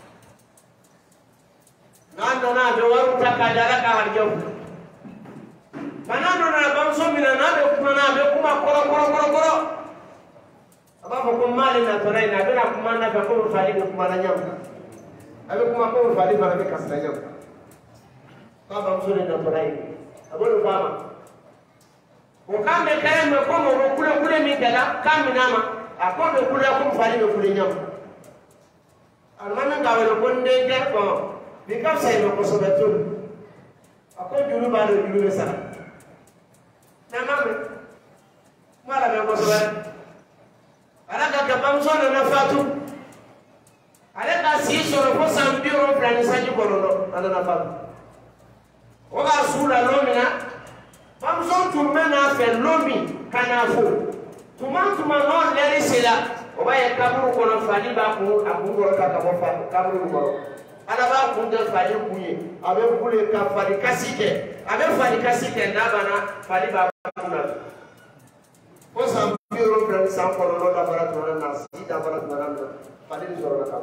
nando na be waru takadara ka har jamu manando na bamso mina na be kuma na be kuma koro koro koro koro aba ko mali na torai na be na kuma na be ko fali be kuma na nyam abe kuma ko fali ba be kasna nyam ka bamso na torai abo do kama ko kambe kare me ko mo kule kule mi dala kamina ma akodo kule ko fali be kule nyam almana ka wala ko nde jar ko bi kam say ko so betul ako juru ba do juru be sara na mame mala me ko so alaka ka bamso na fatu alaka si soro ko sambiro plan saji bolono ana fatu o ga sura lomina bamso tumme na fe lomi kana fo tuma tuma no leri sela o ba ya kaburu ko no fali ba ko abungoro ka ka mo fa kaburu ko ala ba ko de fali kuye abe kule ka fali kasike abe fali kasike na bana fali ba kuna ko sambiro plan sam ko no da bara to na si da bara to na fali ni zoro na ka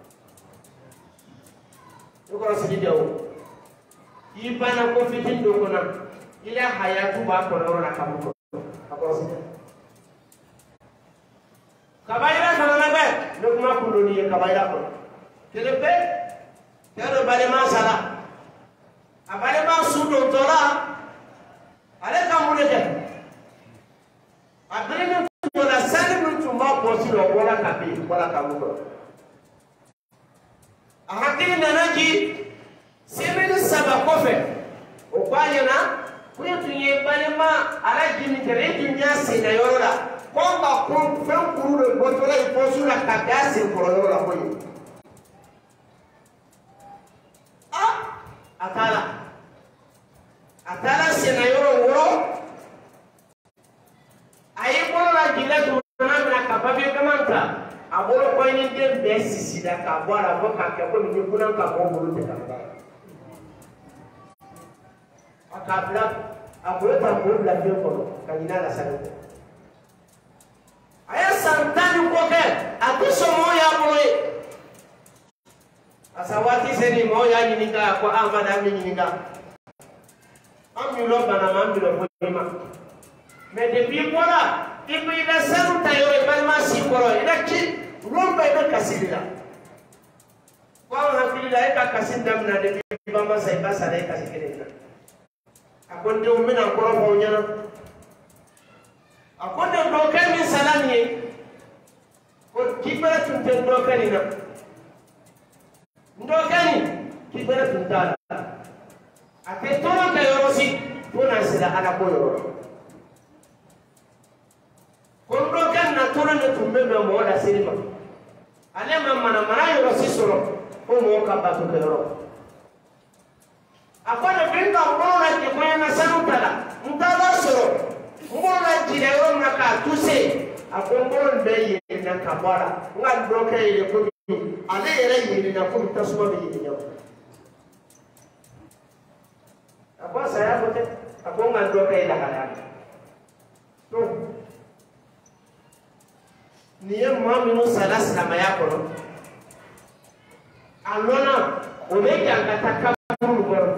ko ko si dewo ibana ko fitin do kona ila hayatu ba ko no na ka ko ko si kabaira kana na be no kuma kundo ni kabaira ko telepe tero bale ma sala abale ma sudo tora ale ka mule de abele no tora sale no tuma posi lo wala ka bi wala ka mu ahakini nanaji semene saba kofe o kwanyana kuya tunye bale ma ala jini tere dunya sina yorora komba kon fen kuru le botola iposu la kadase kororo la koyi ah atala atala sina yoro woro ayi kono la diletu na na kapabe kamanta aboro ko ni dem be sisida ka bora ko ka ke ko ni kunan ka ko bulu te ka akabla aboro ta ko la de ko kanina la sanu aya santani ko ke atiso moya boye asawati seni moya nyininga ko amana nyininga amilo bana mambilo boyima me depuis voilà ibu ila saru tayo balma sikoro ila ki romba ila kasila kwa hakili la eka kasinda mna de bamba sai basa la eka sikirena akonde umina ko ro nyana akonde doke min salani ko kibara tunte doke ni na doke ni kibara tuntala ate toro ka yorosi puna sila ala ko yoro ko doke na toro ne tumbe me mo da silima ale mamma na mara yorosi soro ko mo ka ba to yoro akonde binga mbona ki ko na sanutala mtala soro mbona jire yo na ka tuse akombolo ndeye na kabara nga doke ile ko ale ere yiri na ko tasuma be yiri nyawo apa saya bote ako nga doke ile kala to niye muaminu salas kama yako no alona omega kataka buru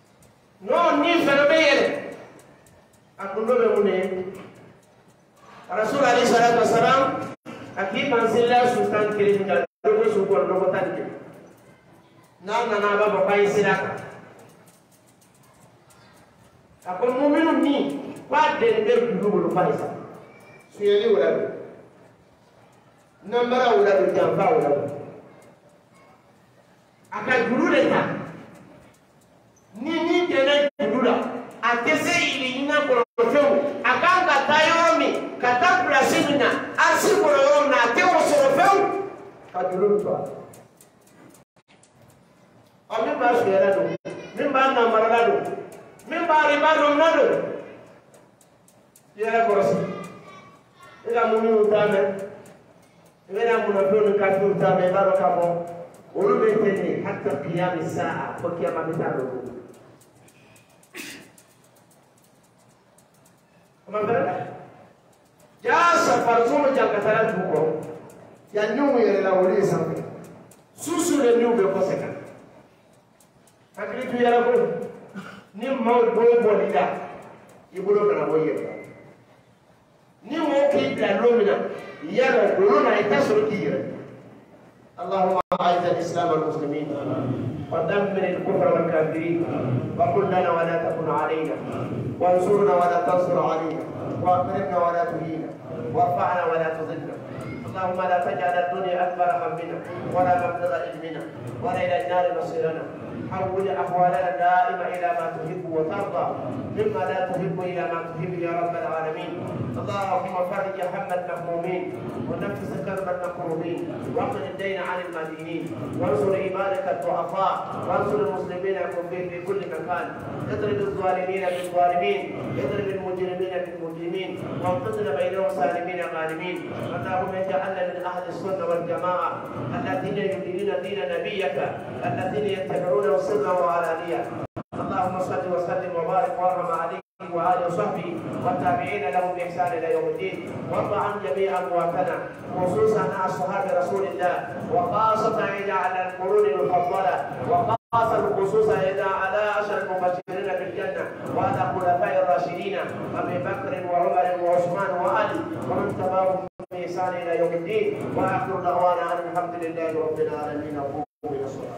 no ni fenobe yele akundo be mune الرسول عليه الصلاة والسلام أكيد من سلا سلطان كريم جل دوغو سوكور دوغو تانك نعم نعم بابا باي سلاك أقول مؤمن ني بعد دين دوغو لفايسا سيالي ولا نمبر ولا بالجنفا ولا أكاد جلو لتا ني ني جنا جلو لا أتسي إلي ينا كروفيو أكاد كتايومي كتاب بلاسيمنا أرسي كرويومنا أتيو سروفيو كجلو لتا أمي باش يلا دو من بعد نمبر لا دو من بعد ربا رومنا دو يلا كروسي إذا مؤمن وتامن إذا منافقون كافرون تامن بارك الله ولبيتني حتى قيام الساعة وكيما مثاله ما فرق جاء سفر زوم جان كثرات بكرة يا نيو يلا ولي سامي سوسو لنيو بكوسكا أكيد يا رب نيم ما بقول بوليدا يقولون أنا بويه نيم ممكن تعلمنا يلا كلنا يتصل كيرا اللهم أعز الإسلام والمسلمين ودمر الكفر والكافرين وقل لنا ولا تكن علينا وانصرنا ولا تنصر علينا وأكرمنا ولا تهينا وارفعنا ولا تضلنا اللهم لا تجعل الدنيا أكبر همنا ولا مبلغ علمنا ولا إلى النار مصيرنا حول أحوالنا دائما إلى ما تحب وترضى مما لا تحب إلى ما تحب يا رب العالمين اللهم فرج هم المهمومين ونفس كرب المكروبين واقض الدين عن المدينين وانصر عبادك الضعفاء وانصر المسلمين في كل مكان اضرب الظالمين بالظالمين اضرب المجرمين بالمجرمين وانقذنا بينهم سالمين غانمين اللهم اجعلنا من اهل السنه والجماعه الذين يدينون دين نبيك الذين يتبعونه سرا وعلانيه اللهم صل وسلم وبارك وارحم عليه وآله وصحبه والتابعين لهم بإحسان إلى يوم الدين وارض عن جميع أمواتنا خصوصا عن أصحاب رسول الله وخاصة إذا على القرون المفضلة وخاصة خصوصا إذا على عشر المبشرين بالجنة وعلى خلفاء الراشدين أبي بكر وعمر وعثمان وعلي ومن تبعهم بإحسان إلى يوم الدين وآخر دعوانا أن الحمد لله رب العالمين.